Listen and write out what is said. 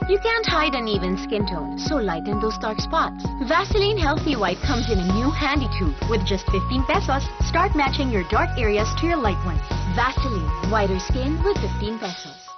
You can't hide uneven skin tone, so lighten those dark spots. Vaseline Healthy White comes in a new handy tube. With just 15 pesos, start matching your dark areas to your light ones. Vaseline, whiter skin with 15 pesos.